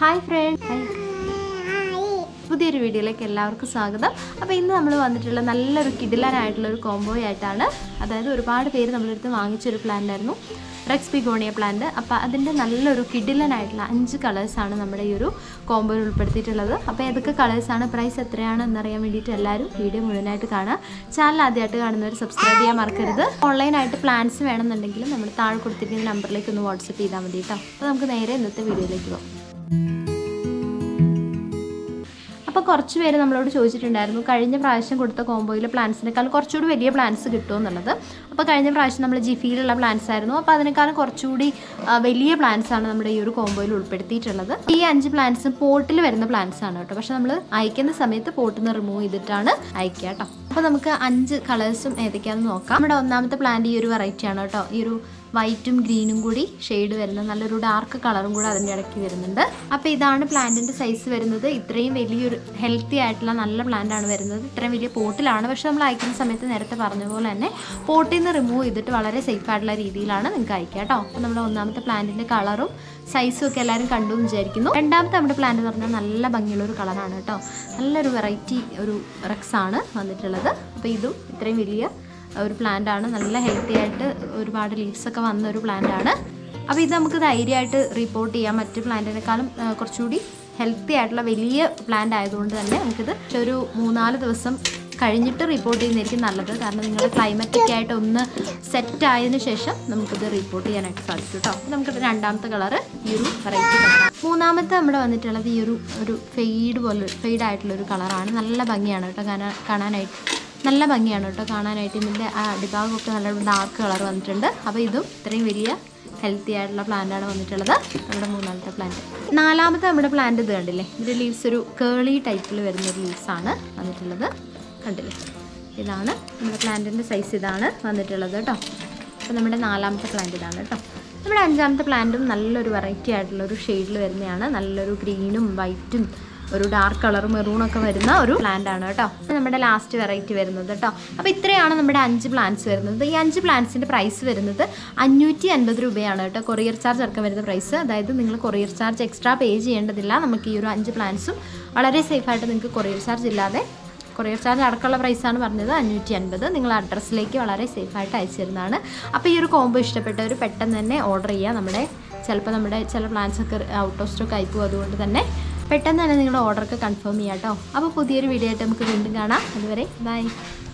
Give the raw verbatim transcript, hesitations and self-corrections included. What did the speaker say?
Hi friends. Hi. പുതിയൊരു വീഡിയോയിലേക്ക് എല്ലാവർക്കും സ്വാഗതം. അപ്പോൾ ഇന്ന് നമ്മൾ വന്നിട്ടുള്ള നല്ലൊരു കിഡിലനായിട്ടുള്ള ഒരു കോംബോ ആയിട്ടാണ്. അതായത് ഒരുപാട് പേര് നമ്മളെടുത്ത് വാങ്ങിച്ചൊരു പ്ലാന്റ് ആയിരുന്നു, റെക്സ് ബിഗോണിയ പ്ലാന്റ്. അപ്പോൾ അതിൻ്റെ നല്ലൊരു കിഡിലനായിട്ടുള്ള അഞ്ച് കളേഴ്സാണ് നമ്മുടെ ഈ ഒരു കോംബോയിൽ ഉൾപ്പെടുത്തിയിട്ടുള്ളത്. അപ്പോൾ ഏതൊക്കെ കളേഴ്സാണ്, പ്രൈസ് എത്രയാണ് എന്നറിയാൻ വേണ്ടിയിട്ട് എല്ലാവരും വീഡിയോ മുഴുവനായിട്ട് കാണുക. ചാനൽ ആദ്യമായിട്ട് കാണുന്നവർ സബ്സ്ക്രൈബ് ചെയ്യാൻ മറക്കരുത്. ഓൺലൈനായിട്ട് പ്ലാൻസ് വേണമെന്നുണ്ടെങ്കിലും നമ്മൾ താഴെ കൊടുത്തിരിക്കുന്ന നമ്പറിലേക്ക് ഒന്ന് വാട്സപ്പ് ചെയ്താൽ മതി കേട്ടോ. അപ്പോൾ നമുക്ക് നേരെ ഇന്നത്തെ വീഡിയോയിലേക്ക് പോകാം. അപ്പോൾ കുറച്ച് പേര് നമ്മളോട് ചോദിച്ചിട്ടുണ്ടായിരുന്നു കഴിഞ്ഞ പ്രാവശ്യം കൊടുത്ത കോംബോയിലെ പ്ലാന്റ്സിനേക്കാളും കുറച്ചുകൂടി വലിയ പ്ലാന്റ്സ് കിട്ടുമോ എന്നുള്ളത്. അപ്പോൾ കഴിഞ്ഞ പ്രാവശ്യം നമ്മൾ ജിഫിയിലുള്ള പ്ലാന്റ്സ് ആയിരുന്നു. അപ്പോൾ അതിനേക്കാളും കുറച്ചുകൂടി വലിയ പ്ലാന്റ്സ് ആണ് നമ്മുടെ ഈ ഒരു കോംബോയിൽ ഉൾപ്പെടുത്തിയിട്ടുള്ളത്. ഈ അഞ്ച് പ്ലാന്റ്സ് പോട്ടിൽ വരുന്ന പ്ലാന്റ്സ് ആണ് കേട്ടോ. പക്ഷെ നമ്മൾ അയക്കുന്ന സമയത്ത് പോട്ടിൽ നിന്ന് റിമൂവ് ചെയ്തിട്ടാണ് അയക്കുക കേട്ടോ. അപ്പോൾ നമുക്ക് അഞ്ച് കളേഴ്സും ഏതൊക്കെയാണെന്ന് നോക്കാം. നമ്മുടെ ഒന്നാമത്തെ പ്ലാന്റ് ഈ ഒരു വെറൈറ്റി ആണ് കേട്ടോ. ഈ ഒരു വൈറ്റും ഗ്രീനും കൂടി ഷെയ്ഡ് വരുന്ന നല്ലൊരു ഡാർക്ക് കളറും കൂടി അതിൻ്റെ ഇടയ്ക്ക് വരുന്നുണ്ട്. അപ്പോൾ ഇതാണ് പ്ലാന്റിൻ്റെ സൈസ് വരുന്നത്. ഇത്രയും വലിയൊരു ഹെൽത്തി ആയിട്ടുള്ള നല്ല പ്ലാന്റാണ് വരുന്നത്. ഇത്രയും വലിയ പോട്ടിലാണ്. പക്ഷെ നമ്മൾ അയക്കുന്ന സമയത്ത് നേരത്തെ പറഞ്ഞ പോലെ തന്നെ പോട്ടിൽ നിന്ന് റിമൂവ് ചെയ്തിട്ട് വളരെ സേഫ് ആയിട്ടുള്ള രീതിയിലാണ് നിങ്ങൾക്ക് അയക്കുക കേട്ടോ. അപ്പോൾ നമ്മുടെ ഒന്നാമത്തെ പ്ലാന്റിൻ്റെ കളറും സൈസും ഒക്കെ എല്ലാവരും കണ്ടു എന്ന് വിചാരിക്കുന്നു. രണ്ടാമത്തെ നമ്മുടെ പ്ലാന്റ് എന്ന് പറഞ്ഞാൽ നല്ല ഭംഗിയുള്ള ഒരു കളറാണ് കേട്ടോ. നല്ലൊരു വെറൈറ്റി ഒരു റെക്സ് ആണ് വന്നിട്ടുള്ളത്. അപ്പോൾ ഇതും ഇത്രയും വലിയ ഒരു പ്ലാന്റ് ആണ്. നല്ല ഹെൽത്തി ആയിട്ട് ഒരുപാട് ലീവ്സ് ഒക്കെ വന്ന ഒരു പ്ലാന്റ് ആണ്. അപ്പോൾ ഇത് നമുക്ക് ധൈര്യമായിട്ട് റിപ്പോർട്ട് ചെയ്യാം. മറ്റ് പ്ലാന്റിനേക്കാളും കുറച്ചുകൂടി ഹെൽത്തി ആയിട്ടുള്ള വലിയ പ്ലാന്റ് ആയതുകൊണ്ട് തന്നെ നമുക്കിത് ഒരു മൂന്നാല് ദിവസം കഴിഞ്ഞിട്ട് റിപ്പോർട്ട് ചെയ്യുന്നതായിരിക്കും നല്ലത്. കാരണം നിങ്ങളുടെ ക്ലൈമറ്റൊക്കെ ആയിട്ട് ഒന്ന് സെറ്റ് ആയതിനു ശേഷം നമുക്കിത് റിപ്പോർട്ട് ചെയ്യാനായിട്ട് സാധിക്കും കേട്ടോ. അപ്പോൾ നമുക്കിത് രണ്ടാമത്തെ കളറ് ഈ ഒരു വെറൈറ്റി കളറാണ്. മൂന്നാമത്തെ നമ്മുടെ വന്നിട്ടുള്ളത് ഈ ഒരു ഒരു ഫെയ്ഡ് പോലെ ഫെയ്ഡ് ആയിട്ടുള്ളൊരു കളറാണ്. നല്ല ഭംഗിയാണ് കേട്ടോ കാണാൻ കാണാനായിട്ട് നല്ല ഭംഗിയാണ് കേട്ടോ കാണാനായിട്ട്. ഇതിൻ്റെ ആ അടിഭാഗമൊക്കെ നല്ല ഡാർക്ക് കളർ വന്നിട്ടുണ്ട്. അപ്പോൾ ഇതും ഇത്രയും വലിയ ഹെൽത്തി ആയിട്ടുള്ള പ്ലാന്റാണ് വന്നിട്ടുള്ളത്, നമ്മുടെ മൂന്നാമത്തെ പ്ലാന്റ്. നാലാമത്തെ നമ്മുടെ പ്ലാന്റ് ഇത് കണ്ടില്ലേ, ഇതിൻ്റെ ലീവ്സ് ഒരു കേളി ടൈപ്പിൽ വരുന്നൊരു ലീവ്സാണ് വന്നിട്ടുള്ളത്. കണ്ടില്ലേ, ഇതാണ് നമ്മുടെ പ്ലാന്റിൻ്റെ സൈസ്, ഇതാണ് വന്നിട്ടുള്ളത് കേട്ടോ. അപ്പോൾ നമ്മുടെ നാലാമത്തെ പ്ലാന്റ് ഇതാണ് കേട്ടോ. നമ്മുടെ അഞ്ചാമത്തെ പ്ലാന്റും നല്ലൊരു വെറൈറ്റി ആയിട്ടുള്ളൊരു ഷെയ്ഡിൽ വരുന്നതാണ്. നല്ലൊരു ഗ്രീനും വൈറ്റും ഒരു ഡാർക്ക് കളർ മെറൂണൊക്കെ വരുന്ന ഒരു പ്ലാന്റ് ആണ് കേട്ടോ. നമ്മുടെ ലാസ്റ്റ് വെറൈറ്റി വരുന്നത് കേട്ടോ. അപ്പോൾ ഇത്രയാണ് നമ്മുടെ അഞ്ച് പ്ലാന്റ്സ് വരുന്നത്. ഈ അഞ്ച് പ്ലാന്റ്സിൻ്റെ പ്രൈസ് വരുന്നത് അഞ്ഞൂറ്റി അൻപത് രൂപയാണ് കേട്ടോ. കൊറിയർ ചാർജ് ഇറക്കാൻ വരുന്ന പ്രൈസ്. അതായത് നിങ്ങൾ കൊറിയർ ചാർജ് എക്സ്ട്രാ പേ ചെയ്യേണ്ടതില്ല. നമുക്ക് ഈ ഒരു അഞ്ച് പ്ലാന്റ്സും വളരെ സേഫായിട്ട് നിങ്ങൾക്ക് കൊറിയർ ചാർജ് ഇല്ലാതെ, കൊറിയർ ചാർജ് അടക്കമുള്ള പ്രൈസാണ് പറഞ്ഞത്, അഞ്ഞൂറ്റി അൻപത് നിങ്ങൾ അഡ്രസ്സിലേക്ക് വളരെ സേഫായിട്ട് അയച്ചു തരുന്നതാണ്. അപ്പോൾ ഈ ഒരു കോംബോ ഇഷ്ടപ്പെട്ടവർ പെട്ടെന്ന് തന്നെ ഓർഡർ ചെയ്യുക. നമ്മുടെ ചിലപ്പോൾ നമ്മുടെ ചില പ്ലാന്റ്സ് ഒക്കെ ഔട്ട് ഓഫ് സ്റ്റോക്ക് ആയി പോകും. അതുകൊണ്ട് തന്നെ പെട്ടെന്ന് തന്നെ നിങ്ങളുടെ ഓർഡറൊക്കെ കൺഫേം ചെയ്യാം കേട്ടോ. അപ്പോൾ പുതിയൊരു വീഡിയോ ആയിട്ട് നമുക്ക് വീണ്ടും കാണാം. അതുവരെ ബൈ.